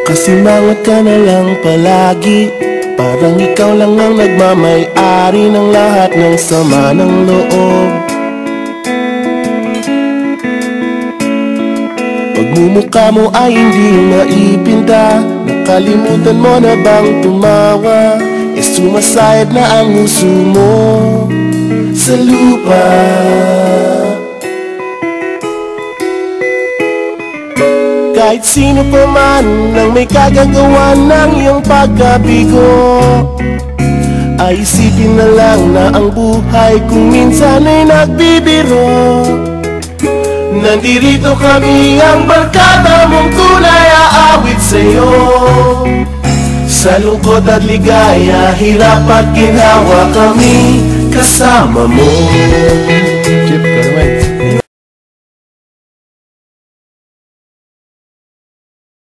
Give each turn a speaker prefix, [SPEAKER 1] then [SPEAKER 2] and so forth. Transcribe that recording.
[SPEAKER 1] Kasimangot ka na lang palagi, parang ikaw lang ang nagmamay-ari ng lahat ng sama ng loob. Pagmumukha mo ay hindi maipinta, nakalimutan mo na bang tumawa? E sumasayad na ang huso mo sa lupa. Kahit sino pa man ang may kagagawa ng iyong pagkabigo, ay isipin na lang na ang buhay kung minsan ay nagbibiro. Nandirito kami ang barkada mong tunay aawit sa'yo. Sa lungkot at ligaya, hirap at ginhawa kami kasama mo.